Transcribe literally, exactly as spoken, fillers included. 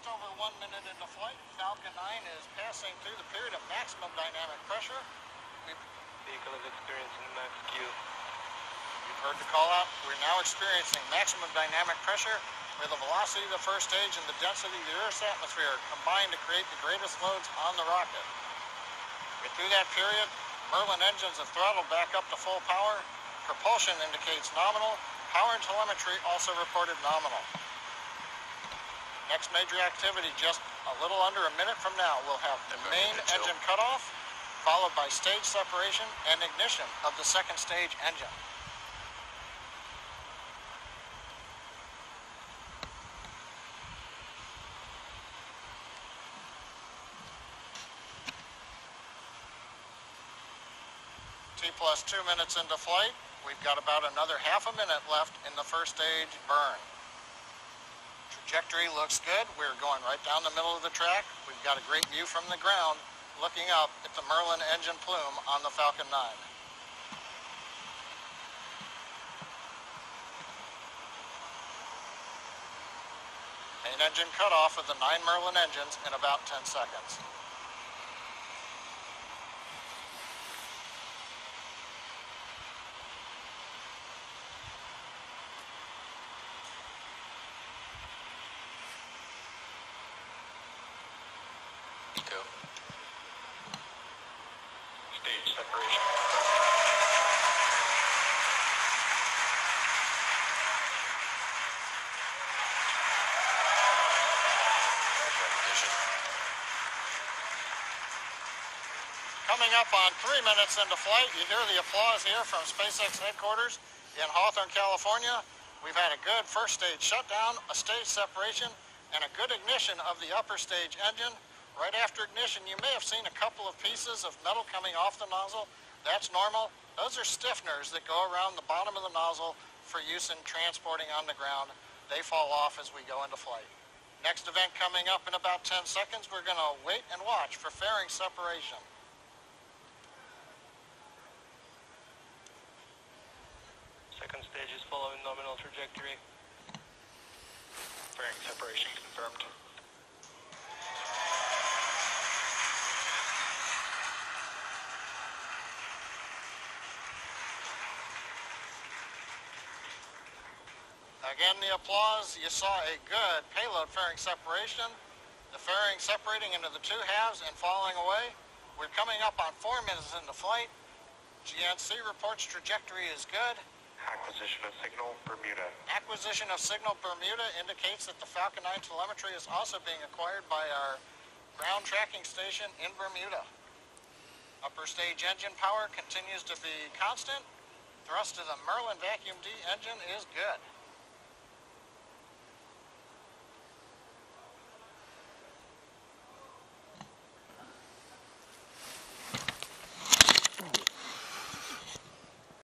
just over one minute into flight, Falcon nine is passing through the period of maximum dynamic pressure. We've, Vehicle is experiencing max Q. You've heard the call out. We're now experiencing maximum dynamic pressure where the velocity of the first stage and the density of the Earth's atmosphere combine to create the greatest loads on the rocket. We're through that period. Merlin engines have throttled back up to full power. Propulsion indicates nominal. Power and telemetry also reported nominal. Next major activity, just a little under a minute from now, we'll have the main engine cutoff, followed by stage separation and ignition of the second stage engine. T plus two minutes into flight. We've got about another half a minute left in the first stage burn. Trajectory looks good. We're going right down the middle of the track. We've got a great view from the ground looking up at the Merlin engine plume on the Falcon nine. Main engine cutoff of the nine Merlin engines in about ten seconds. Eco. Stage separation. Coming up on three minutes into flight, you hear the applause here from SpaceX headquarters in Hawthorne, California. We've had a good first stage shutdown, a stage separation, and a good ignition of the upper stage engine. Right after ignition, you may have seen a couple of pieces of metal coming off the nozzle. That's normal. Those are stiffeners that go around the bottom of the nozzle for use in transporting on the ground. They fall off as we go into flight. Next event coming up in about ten seconds, we're going to wait and watch for fairing separation. Second stage is following nominal trajectory. Fairing separation confirmed. Again, the applause. You saw a good payload fairing separation. The fairing separating into the two halves and falling away. We're coming up on four minutes into flight. G N C reports trajectory is good. Acquisition of signal, Bermuda. Acquisition of signal, Bermuda indicates that the Falcon nine telemetry is also being acquired by our ground tracking station in Bermuda. Upper stage engine power continues to be constant. Thrust of the Merlin Vacuum D engine is good.